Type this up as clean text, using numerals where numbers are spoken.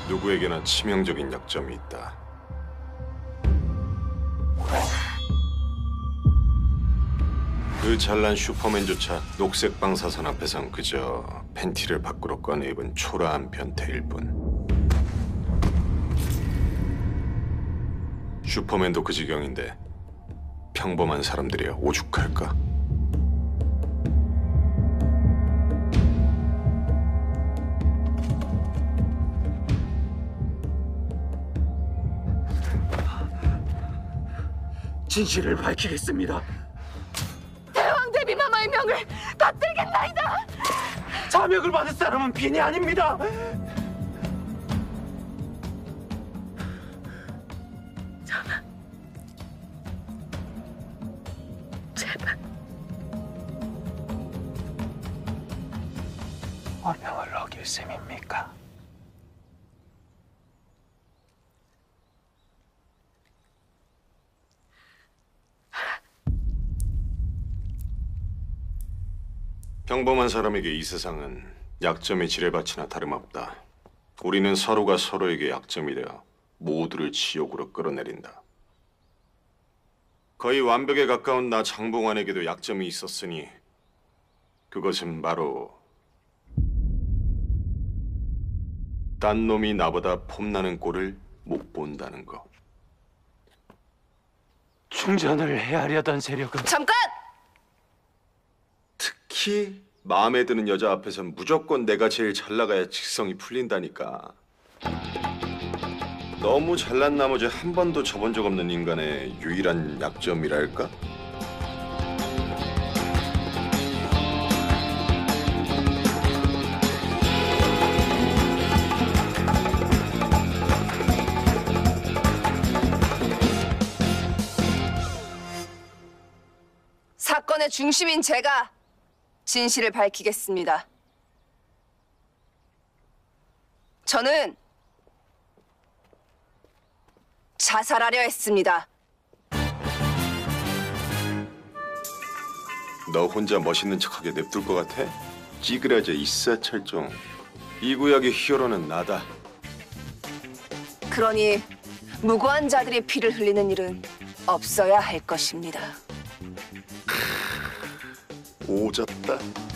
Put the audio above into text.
누구에게나 치명적인 약점이 있다. 그 잘난 슈퍼맨조차 녹색 방사선 앞에선 그저 팬티를 밖으로 꺼내 입은 초라한 변태일 뿐. 슈퍼맨도 그 지경인데 평범한 사람들이야 오죽할까? 진실을 밝히겠습니다. 대왕대비 마마의 명을 받들겠나이다. 자명을 받을 사람은 빈이 아닙니다. 제발. 어명을 어길 셈입니까? 평범한 사람에게 이 세상은 약점의 지뢰밭이나 다름없다. 우리는 서로가 서로에게 약점이 되어 모두를 지옥으로 끌어내린다. 거의 완벽에 가까운 나 장봉환에게도 약점이 있었으니 그것은 바로 딴 놈이 나보다 폼나는 꼴을 못 본다는 거. 충전을 헤아려던 세력은 잠깐! 특히 마음에 드는 여자 앞에선 무조건 내가 제일 잘 나가야 직성이 풀린다니까. 너무 잘난 나머지 한 번도 져본 적 없는 인간의 유일한 약점이랄까? 사건의 중심인 제가 진실을 밝히겠습니다. 저는 자살하려 했습니다. 너 혼자 멋있는 척하게 냅둘 것 같아? 찌그러져 있어 철종. 이 구역의 히어로는 나다. 그러니 무고한 자들의 피를 흘리는 일은 없어야 할 것입니다. 오졌다.